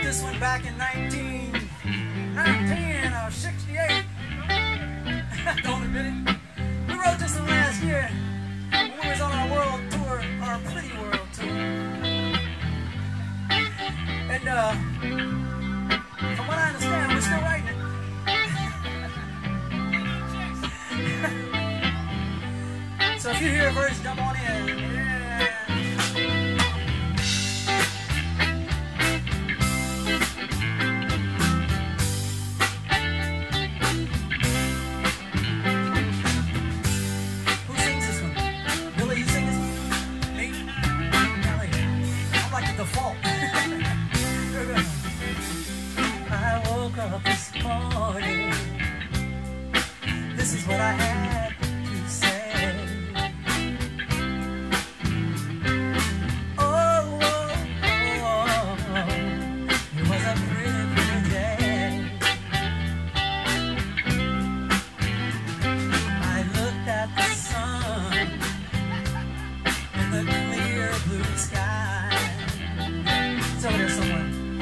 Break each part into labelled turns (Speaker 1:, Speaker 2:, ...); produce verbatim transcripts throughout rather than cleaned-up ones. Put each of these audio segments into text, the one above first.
Speaker 1: this one back in nineteen sixty-eight. Don't admit it. We wrote this one last year when we was on our world tour, our pretty world tour. And uh, from what I understand, we're still writing it. So if you hear a verse, jump on in. Yeah. Up this morning, this is what I had to say. Oh, oh, oh, oh, it was a pretty, pretty day. I looked at the sun and the clear blue sky. It's over there somewhere.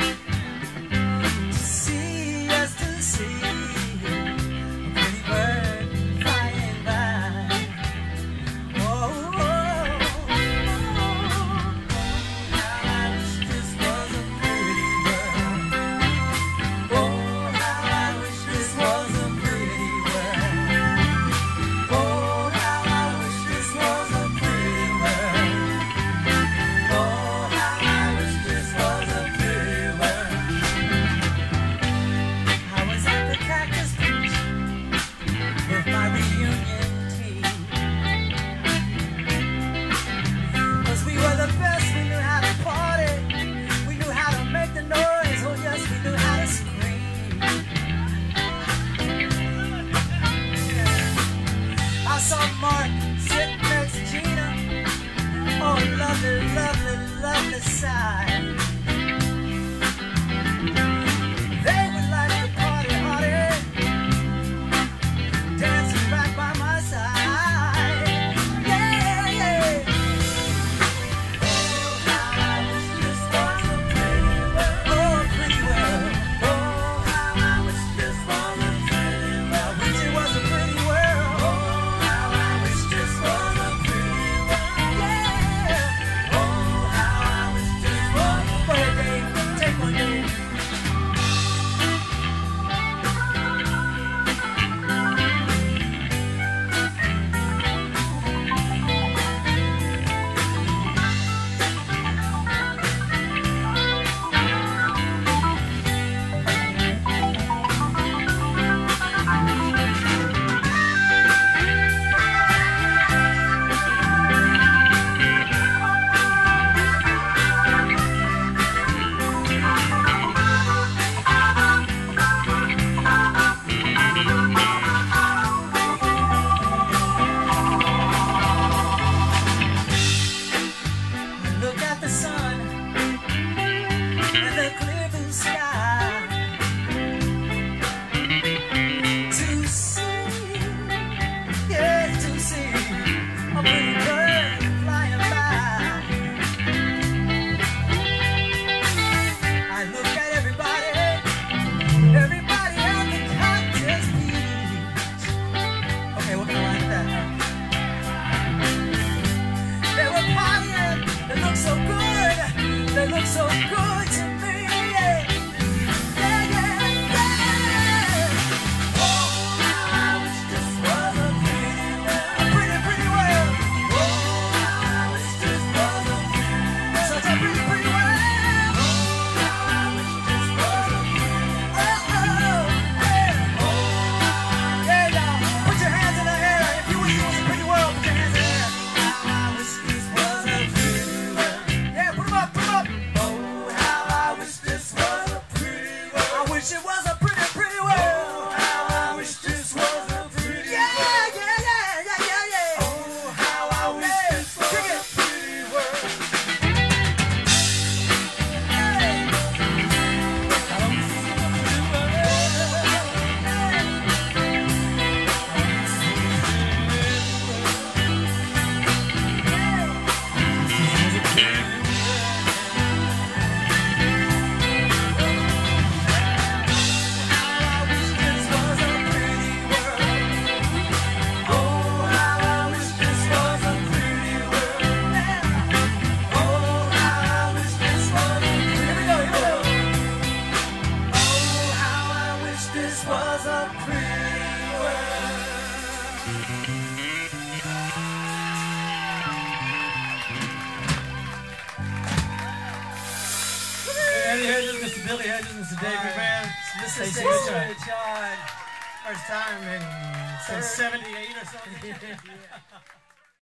Speaker 1: Marc sitting next to Gina. Oh, lovely, lovely, lovely sight. They would like to party hardy, dancing right by my side. Yeah, yeah. Oh, how I wish this was a pretty world. Oh, pretty world. Oh, how I wish this was a pretty world. I wish it was a pretty world. Oh, how I wish this was a pretty world. Yeah. Oh, how I wish this was a pretty world. Take one, Dave. Look at the sun and the clear blue sky to see, yeah, to see a pretty bird flying by. I look at everybody, everybody at the cocktail beach. Okay, what can I like that? They were partying, they look so good, they look so good to me. Yeah, yeah, yeah, yeah. Oh, how I wish this was a pretty world. A pretty, pretty world. Oh, how I wish this was a pretty world. Such a pretty, pretty world. Oh, how I wish this was a pretty world. Oh, oh, yeah. Oh, yeah, y'all. Put your hands in the air if you wish it was a pretty world. Put your hands in the air. How I wish this was a pretty world. Yeah, put 'em up, put 'em up. Oh, how I wish this was a pretty world. I wish it was a pretty, pretty world. Oh, how I wish this was a pretty yeah, world. Yeah, yeah, yeah, yeah, yeah. Oh, how I wish hey, this was a pretty world. Hey. I don't see a pretty world. Hey.
Speaker 2: Hedges, Mister Billy Hedges, Mister Dave McMahon.
Speaker 3: This is
Speaker 2: Stacey
Speaker 3: Richey. First time in since seventy-eight or something.
Speaker 1: Yeah.